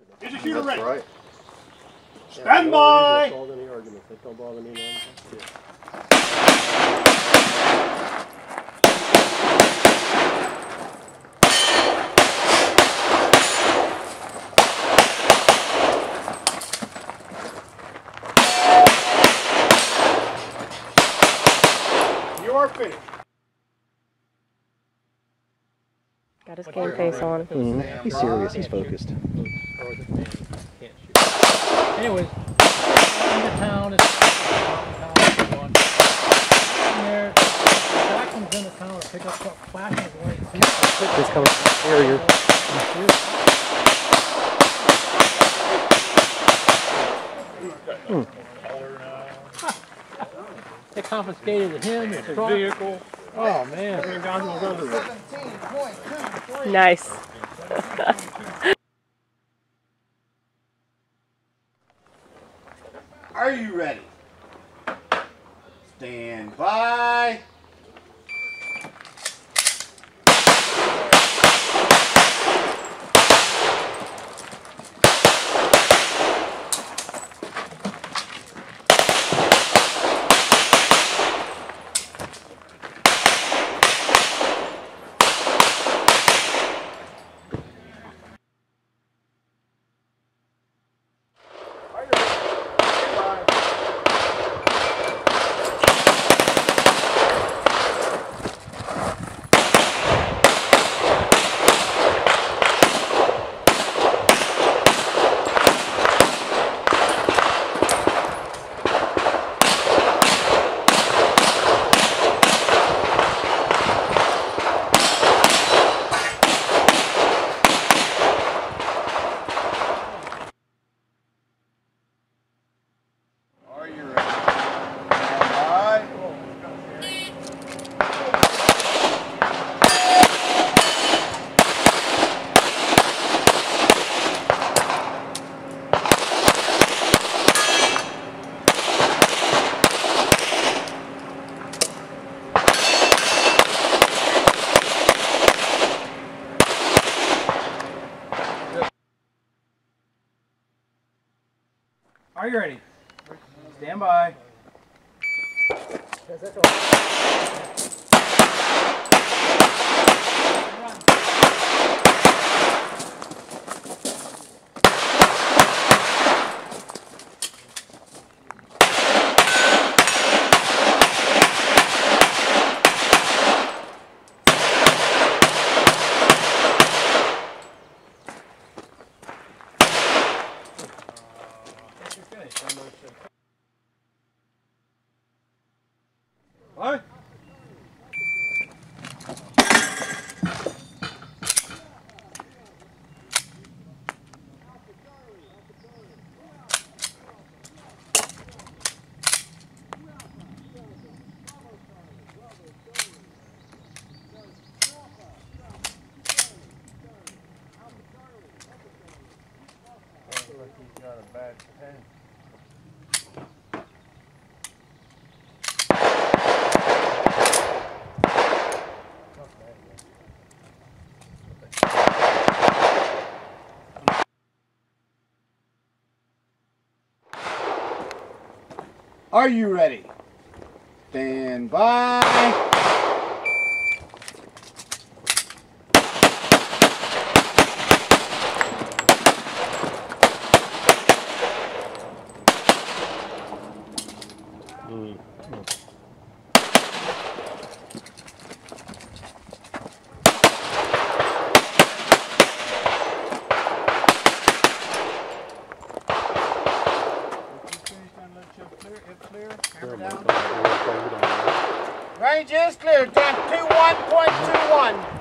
Is your shooter ready? Right. Stand by! Solve any arguments. That don't bother me none. You are finished. Got his game face on. He's serious. He's focused. Anyways, into town, it's in there. Jack comes into town to pick up some flashing lights. He's coming from the area. They confiscated him, his truck. Vehicle. Oh man. Nice. Are you ready? Stand by. Are you ready? Stand by. What? He's got a bad pen. Are you ready? Stand by. Range is clear, 21.21.